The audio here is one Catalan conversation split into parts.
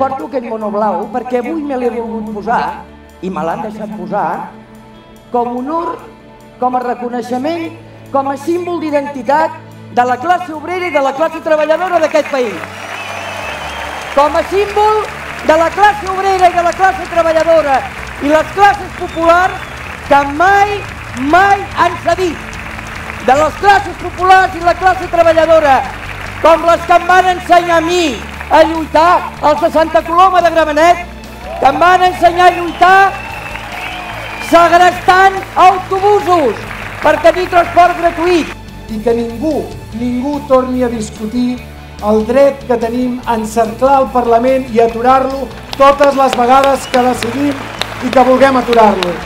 porto aquest mono blau perquè avui me l'he volgut posar, i me l'han deixat posar, com a honor, com a reconeixement, com a símbol d'identitat de la classe obrera i de la classe treballadora d'aquest país. Com a símbol de la classe obrera i de la classe treballadora i les classes populars que mai han cedit. De les classes populars i la classe treballadora, com les que em van ensenyar a mi a lluitar al de Santa Coloma de Gramenet, que em van ensenyar a lluitar segrestant autobusos per tenir transport gratuït. I que ningú torni a discutir el dret que tenim a encerclar el Parlament i aturar-lo totes les vegades que decidim i que vulguem aturar-lo.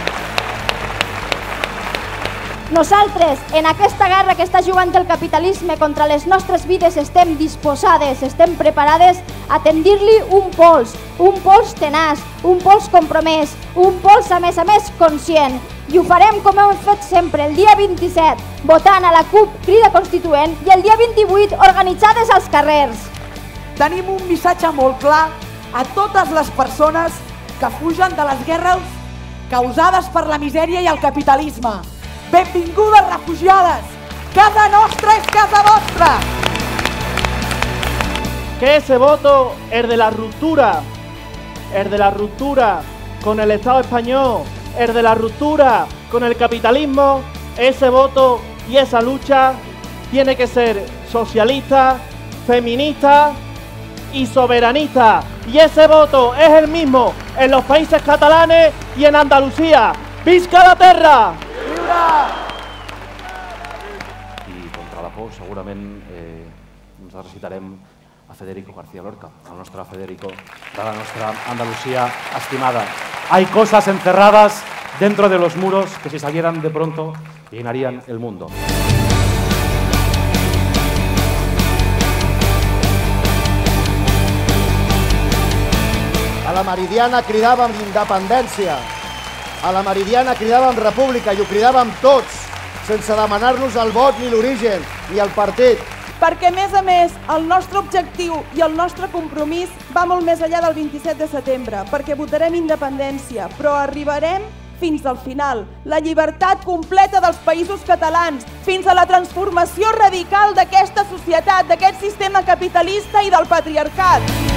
Nosaltres, en aquesta guerra que està jugant el capitalisme contra les nostres vides, estem disposades, estem preparades a tendir-li un pols tenaç, un pols compromès, un pols a més conscient. I ho farem com hem fet sempre, el dia 27, votant a la CUP Crida Constituent i el dia 28 organitzades als carrers. Tenim un missatge molt clar a totes les persones que fugen de les guerres causades per la misèria i el capitalisme. Benvingudes, refugiades! Casa nostra és casa vostra! Que ese voto es de la ruptura con el Estado español, es de la ruptura con el capitalismo. Ese voto y esa lucha tiene que ser socialista, feminista y soberanista. Y ese voto es el mismo en los países catalanes y en Andalucía. ¡Visca la terra! I contra la por segurament ens recitarem a Federico García Lorca, el nostre Federico de la nostra Andalucía estimada. Hay cosas encerradas dentro de los muros que si salieran de pronto llenarían el mundo. A la Meridiana cridàvem independència, a la Meridiana cridàvem república i ho cridàvem tots, sense demanar-nos el vot ni l'origen ni el partit. Perquè, a més, el nostre objectiu i el nostre compromís va molt més enllà del 27 de setembre, perquè votarem independència, però arribarem fins al final, la llibertat completa dels països catalans, fins a la transformació radical d'aquesta societat, d'aquest sistema capitalista i del patriarcat.